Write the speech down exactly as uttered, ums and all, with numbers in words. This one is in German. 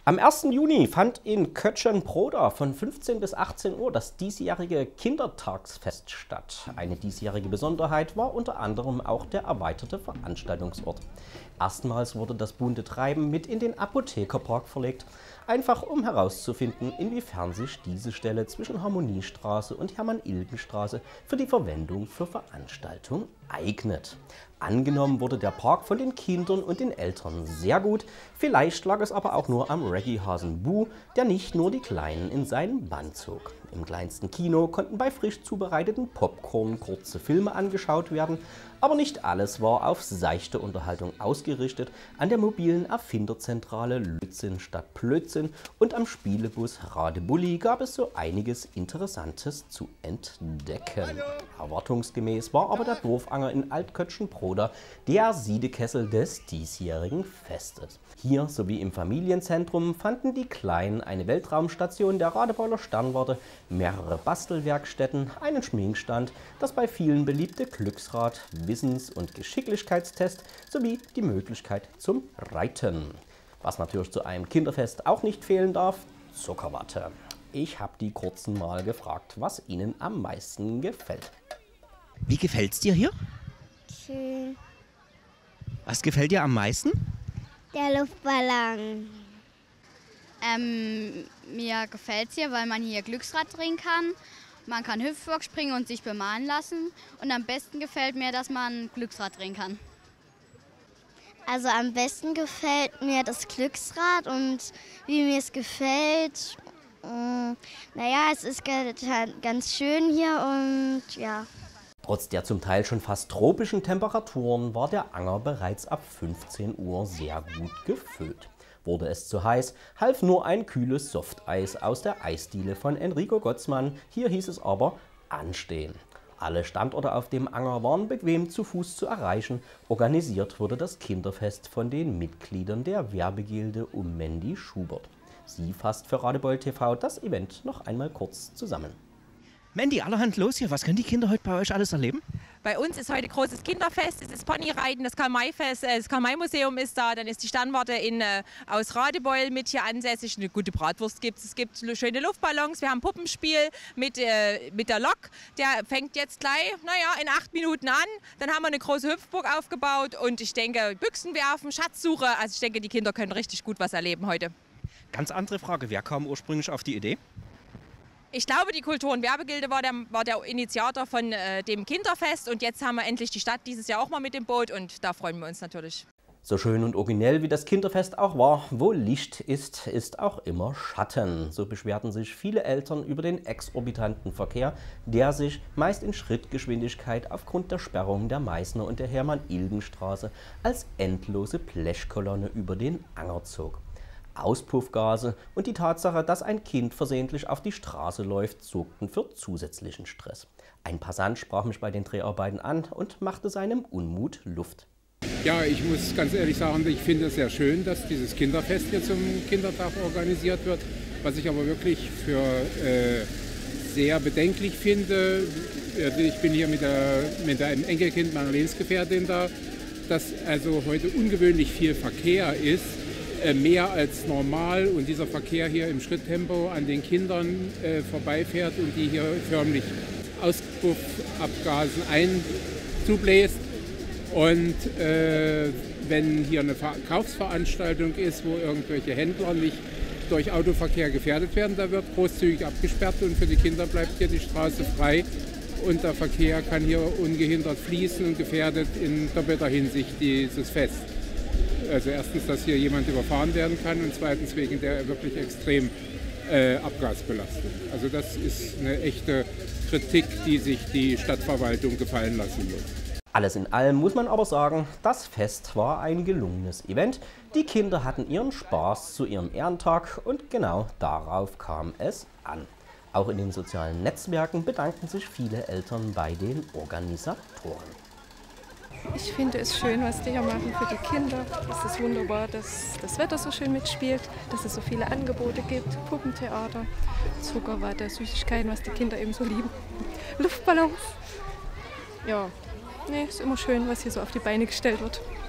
Am ersten Juni fand in Kötschenbroda von fünfzehn bis achtzehn Uhr das diesjährige Kindertagsfest statt. Eine diesjährige Besonderheit war unter anderem auch der erweiterte Veranstaltungsort. Erstmals wurde das bunte Treiben mit in den Apothekerpark verlegt, einfach um herauszufinden, inwiefern sich diese Stelle zwischen Harmoniestraße und Hermann-Ilgen-Straße für die Verwendung für Veranstaltungen eignet. Angenommen wurde der Park von den Kindern und den Eltern sehr gut. Vielleicht lag es aber auch nur am Reggae-Hasen Bu, der nicht nur die Kleinen in seinen Bann zog. Im kleinsten Kino konnten bei frisch zubereiteten Popcorn kurze Filme angeschaut werden. Aber nicht alles war auf seichte Unterhaltung ausgerichtet. An der mobilen Erfinderzentrale Lützinn statt Plötzinn und am Spielebus Radebulli gab es so einiges Interessantes zu entdecken. Erwartungsgemäß war aber der Dorfanger in Altkötschenbroda der Siedekessel des diesjährigen Festes. Hier sowie im Familienzentrum fanden die Kleinen eine Weltraumstation der Radebeuler Sternwarte, mehrere Bastelwerkstätten, einen Schminkstand, das bei vielen beliebte Glücksrad, Wissens- und Geschicklichkeitstest sowie die Möglichkeit zum Reiten. Was natürlich zu einem Kinderfest auch nicht fehlen darf, Zuckerwatte. Ich habe die Kurzen mal gefragt, was ihnen am meisten gefällt. Wie gefällt's dir hier? Schön. Was gefällt dir am meisten? Der Luftballon. Ähm, mir gefällt es hier, weil man hier Glücksrad drehen kann. Man kann Hüpfburg springen und sich bemalen lassen. Und am besten gefällt mir, dass man Glücksrad drehen kann. Also am besten gefällt mir das Glücksrad und wie mir es gefällt, mh, naja, es ist ganz schön hier und ja. Trotz der zum Teil schon fast tropischen Temperaturen war der Anger bereits ab fünfzehn Uhr sehr gut gefüllt. Wurde es zu heiß, half nur ein kühles Softeis aus der Eisdiele von Enrico Gottsmann. Hier hieß es aber anstehen. Alle Standorte auf dem Anger waren bequem zu Fuß zu erreichen. Organisiert wurde das Kinderfest von den Mitgliedern der Werbegilde um Mandy Schubert. Sie fasst für Radebeul T V das Event noch einmal kurz zusammen. Mandy, allerhand los hier. Was können die Kinder heute bei euch alles erleben? Bei uns ist heute großes Kinderfest, es ist Ponyreiten, das Karl-May-Fest, das Karl-May-Museum ist da, dann ist die Sternwarte in, äh, aus Radebeul mit hier ansässig, eine gute Bratwurst gibt es, es gibt schöne Luftballons, wir haben ein Puppenspiel mit, äh, mit der Lok, der fängt jetzt gleich, naja, in acht Minuten an, dann haben wir eine große Hüpfburg aufgebaut und ich denke, Büchsen werfen, Schatzsuche, also ich denke, die Kinder können richtig gut was erleben heute. Ganz andere Frage, wer kam ursprünglich auf die Idee? Ich glaube, die Kultur- und Werbegilde war der, war der Initiator von äh, dem Kinderfest und jetzt haben wir endlich die Stadt dieses Jahr auch mal mit dem Boot und da freuen wir uns natürlich. So schön und originell wie das Kinderfest auch war, wo Licht ist, ist auch immer Schatten. So beschwerten sich viele Eltern über den exorbitanten Verkehr, der sich meist in Schrittgeschwindigkeit aufgrund der Sperrung der Meißner und der Hermann-Ilgen-Straße als endlose Blechkolonne über den Anger zog. Auspuffgase und die Tatsache, dass ein Kind versehentlich auf die Straße läuft, sorgten für zusätzlichen Stress. Ein Passant sprach mich bei den Dreharbeiten an und machte seinem Unmut Luft. Ja, ich muss ganz ehrlich sagen, ich finde es sehr schön, dass dieses Kinderfest hier zum Kindertag organisiert wird. Was ich aber wirklich für äh, sehr bedenklich finde, ich bin hier mit, der, mit einem Enkelkind meiner Lebensgefährtin da, dass also heute ungewöhnlich viel Verkehr ist. Mehr als normal und dieser Verkehr hier im Schritttempo an den Kindern äh, vorbeifährt und die hier förmlich Auspuffabgasen einzubläst. Und äh, wenn hier eine Verkaufsveranstaltung ist, wo irgendwelche Händler nicht durch Autoverkehr gefährdet werden, da wird großzügig abgesperrt und für die Kinder bleibt hier die Straße frei und der Verkehr kann hier ungehindert fließen und gefährdet in doppelter Hinsicht dieses Fest. Also erstens, dass hier jemand überfahren werden kann und zweitens wegen der wirklich extrem äh, Abgasbelastung. Also das ist eine echte Kritik, die sich die Stadtverwaltung gefallen lassen muss. Alles in allem muss man aber sagen, das Fest war ein gelungenes Event. Die Kinder hatten ihren Spaß zu ihrem Ehrentag und genau darauf kam es an. Auch in den sozialen Netzwerken bedanken sich viele Eltern bei den Organisatoren. Ich finde es schön, was die hier machen für die Kinder. Es ist wunderbar, dass das Wetter so schön mitspielt, dass es so viele Angebote gibt. Puppentheater, Zuckerwatte, Süßigkeiten, was die Kinder eben so lieben. Luftballons. Ja, nee, ist immer schön, was hier so auf die Beine gestellt wird.